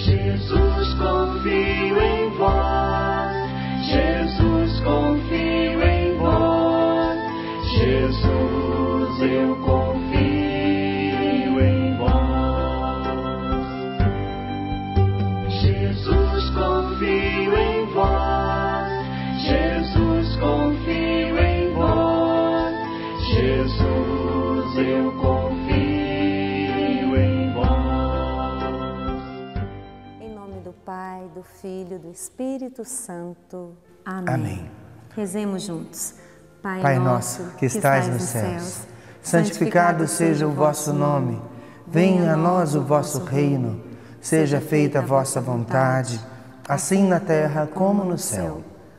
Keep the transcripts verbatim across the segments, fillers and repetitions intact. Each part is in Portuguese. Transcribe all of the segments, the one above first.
Jesus, confio em vós. Jesus, confio em vós. Jesus, eu confio em vós. Jesus, confio em vós. Jesus, confio em vós. Jesus, eu confio em vós. Em nome do Pai, do Filho, do Espírito Santo. Amém. Amém. Rezemos juntos. Pai, Pai nosso, que estais nos céus, santificado seja o vosso nome. Venha a nós o vosso reino. Seja feita a vossa vontade, assim na terra como no céu.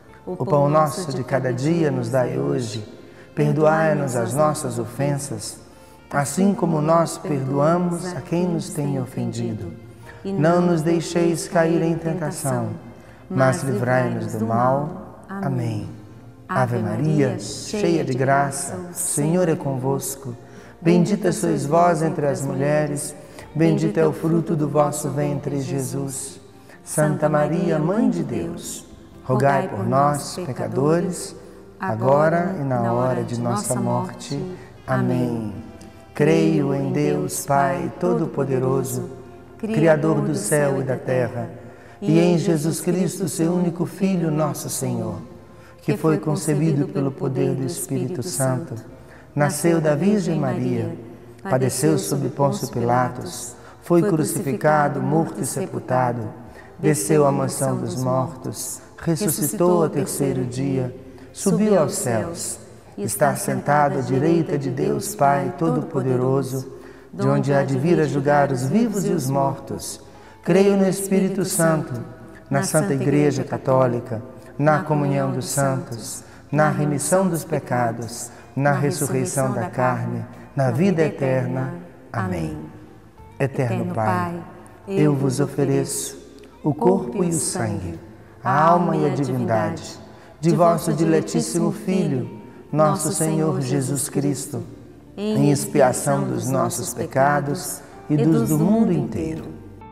O pão nosso de cada dia nos dai hoje. Perdoai-nos as nossas ofensas, assim como nós perdoamos a quem nos tem ofendido. Não nos deixeis cair em tentação, mas livrai-nos do mal. Amém. Ave Maria, cheia de graça, o Senhor é convosco. Bendita sois vós entre as mulheres, bendito é o fruto do vosso ventre, Jesus. Santa Maria, Mãe de Deus, rogai por nós, pecadores, agora e na hora de nossa morte. Amém. Creio em Deus, Pai Todo-Poderoso, Criador do céu e da terra, e em Jesus Cristo, seu único Filho, nosso Senhor, que foi concebido pelo poder do Espírito Santo, nasceu da Virgem Maria, padeceu sob Pôncio Pilatos, foi crucificado, morto e sepultado, desceu à mansão dos mortos, ressuscitou ao terceiro dia, subiu aos céus, está sentado à direita de Deus Pai Todo-Poderoso, de onde há de vir a julgar os vivos e os mortos. Creio no Espírito Santo, na Santa Igreja Católica, na comunhão dos santos, na remissão dos pecados, na ressurreição da carne, na vida eterna. Amém. Eterno Pai, eu vos ofereço o corpo e o sangue, a alma e a divindade de vosso diletíssimo Filho, nosso Senhor Jesus Cristo, em expiação dos nossos pecados e dos do mundo inteiro.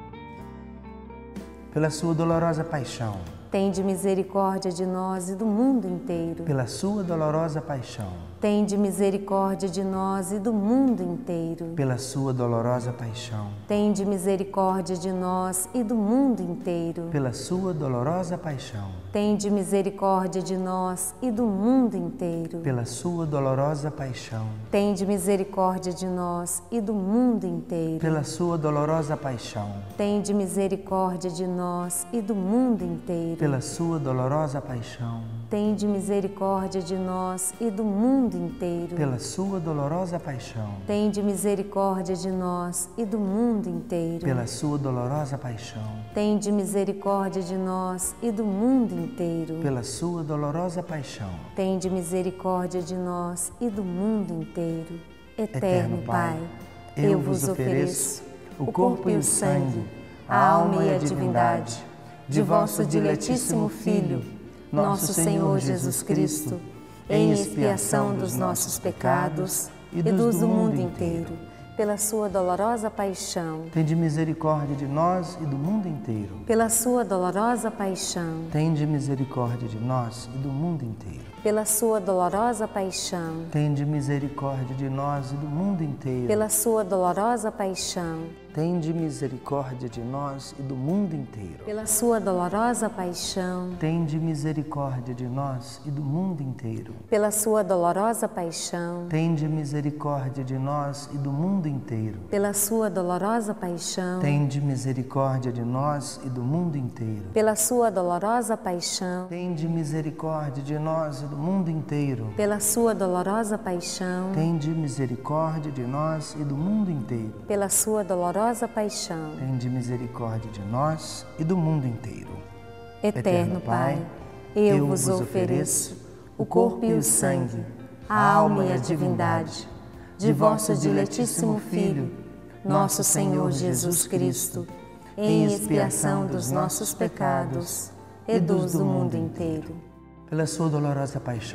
Pela sua dolorosa paixão, tende misericórdia de nós e do mundo inteiro. pela sua dolorosa paixão, Tende misericórdia de nós e do mundo inteiro. pela sua dolorosa paixão, Tende misericórdia de nós e do mundo inteiro. pela sua dolorosa paixão, Tende misericórdia de nós e do mundo inteiro. pela sua dolorosa paixão, Tende misericórdia de nós e do mundo inteiro. pela sua dolorosa paixão, Tende misericórdia de nós e do mundo inteiro. pela sua dolorosa paixão, Tende misericórdia de nós e do mundo inteiro. pela sua dolorosa paixão, Tende misericórdia de nós e do mundo inteiro. pela sua dolorosa paixão, Tende misericórdia de nós e do mundo inteiro. pela sua dolorosa paixão. Tende misericórdia de nós e do mundo inteiro. Eterno Pai, eu vos ofereço o corpo e o sangue, a alma e a divindade de vosso diletíssimo Filho, nosso Senhor Jesus Cristo, em expiação dos nossos pecados e dos do mundo inteiro, pela sua dolorosa paixão, Tende misericórdia de nós e do mundo inteiro. pela sua dolorosa paixão, Tende misericórdia de nós e do mundo inteiro. pela sua dolorosa paixão, Tende misericórdia de nós e do mundo inteiro. pela sua dolorosa paixão, Tende misericórdia de nós e do mundo inteiro. pela sua dolorosa paixão, Tende misericórdia de nós e do mundo inteiro. pela sua dolorosa paixão, Tende misericórdia de nós e do mundo inteiro. pela sua dolorosa paixão, Tende misericórdia de nós e do mundo inteiro. pela sua dolorosa paixão, Tende misericórdia de nós e do mundo inteiro. pela sua dolorosa paixão, Tende misericórdia de nós e do mundo inteiro. pela sua dolorosa paixão. Tende misericórdia de nós e do mundo inteiro. Eterno Pai, eu vos ofereço o corpo e o sangue, a alma e a divindade de vosso diletíssimo Filho, nosso Senhor Jesus Cristo, em expiação dos nossos pecados e dos do mundo inteiro. Pela sua dolorosa paixão,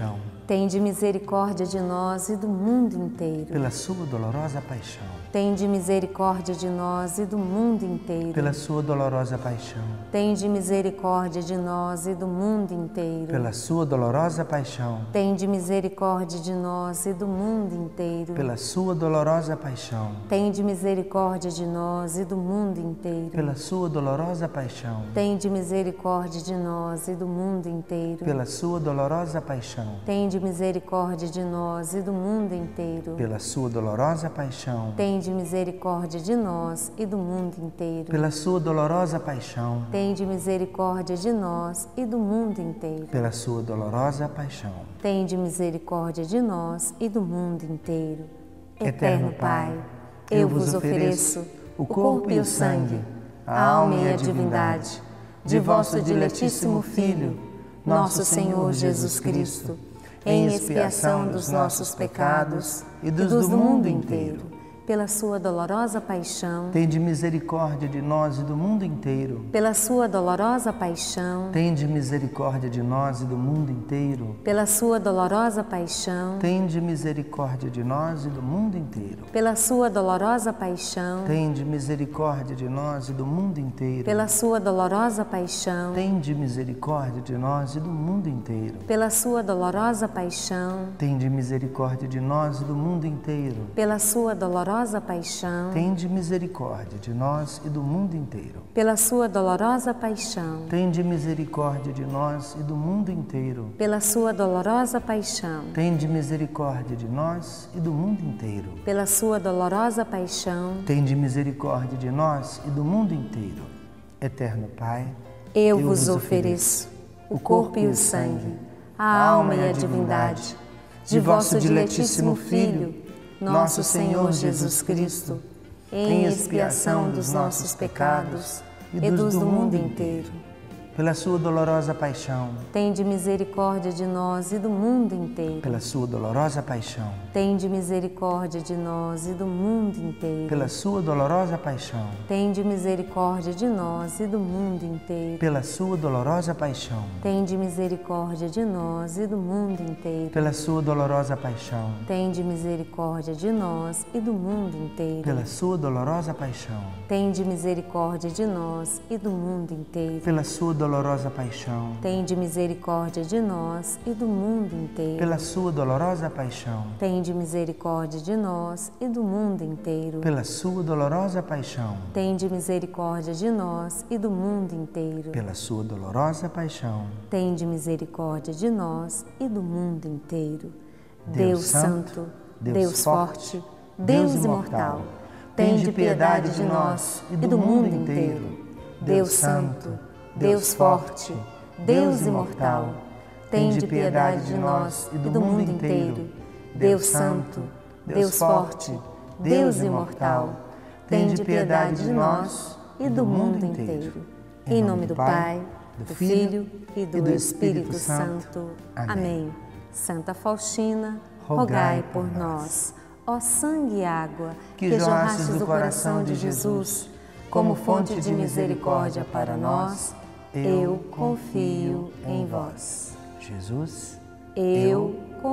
Tende misericórdia de nós e do mundo inteiro. Pela sua dolorosa paixão. Tende misericórdia de nós e do mundo inteiro. Pela sua dolorosa paixão. Tende misericórdia de nós e do mundo inteiro. Pela sua dolorosa paixão. Tende misericórdia de nós e do mundo inteiro. Pela sua dolorosa paixão. Tende misericórdia de nós e do mundo inteiro. Pela sua dolorosa paixão. Tende misericórdia de nós e do mundo inteiro. Pela sua dolorosa paixão. Tende misericórdia de nós e do mundo inteiro. Pela sua dolorosa paixão. Tende misericórdia de nós e do mundo inteiro. Pela sua dolorosa paixão. Tende misericórdia de nós e do mundo inteiro. Pela sua dolorosa paixão. Tende misericórdia de nós e do mundo inteiro. Eterno Pai, eu vos ofereço o corpo e o sangue, a alma e a divindade de vosso diletíssimo Filho, nosso Senhor Jesus Cristo, em expiação dos nossos pecados e dos do mundo inteiro. Pela sua dolorosa paixão, Tende misericórdia de nós e do mundo inteiro. pela sua dolorosa paixão, Tende misericórdia de nós e do mundo inteiro. pela sua dolorosa paixão, Tende misericórdia de nós e do mundo inteiro. pela sua dolorosa paixão, Tende misericórdia de nós e do mundo inteiro. pela sua dolorosa paixão, Tende misericórdia de nós e do mundo inteiro. pela sua dolorosa paixão, Tende misericórdia de nós e do mundo inteiro. pela sua dolorosa paixão, Tende misericórdia de nós e do mundo inteiro. pela sua dolorosa paixão, Tende misericórdia de nós e do mundo inteiro. pela sua dolorosa paixão, Tende misericórdia de nós e do mundo inteiro. pela sua dolorosa paixão, Tende misericórdia de nós e do mundo inteiro. Eterno Pai, eu vos ofereço o corpo e o sangue, a alma e a divindade de vosso diletíssimo Filho, nosso Senhor Jesus Cristo, em expiação dos nossos pecados e dos do mundo inteiro. pela sua dolorosa paixão. Tende misericórdia de nós e do mundo inteiro. Pela sua dolorosa paixão. Tende misericórdia de nós e do mundo inteiro. Pela sua dolorosa paixão. Tende misericórdia de nós e do mundo inteiro. Pela sua dolorosa paixão. Tende misericórdia de nós e do mundo inteiro. Pela sua dolorosa paixão. Tende misericórdia de nós e do mundo inteiro. Pela sua dolorosa paixão. Tende misericórdia de nós e do mundo inteiro. Pela sua dolorosa paixão. Tende misericórdia de nós e do mundo inteiro. Pela sua dolorosa paixão. Tende misericórdia de nós e do mundo inteiro. Pela sua dolorosa paixão. Tende misericórdia de nós e do mundo inteiro. Pela sua dolorosa paixão. Tende misericórdia de nós e do mundo inteiro. Deus Santo, Deus Forte, Deus Imortal, tende piedade de nós e do mundo inteiro. Deus Santo, Deus Forte, Deus Imortal, tende piedade de nós e do mundo inteiro. Deus Santo, Deus Forte, Deus Imortal, tende piedade de nós e do mundo inteiro. Em nome do Pai, do Filho e do Espírito Santo. Amém. Santa Faustina, rogai por nós. Ó sangue e água que jorrastes do coração de Jesus, como fonte de misericórdia para nós, eu confio em vós. Jesus, Eu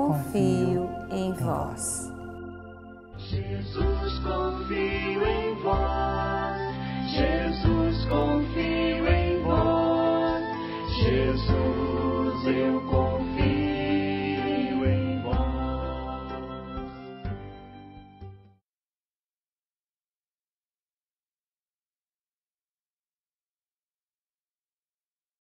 confio em vós. Jesus, confio em vós. Jesus.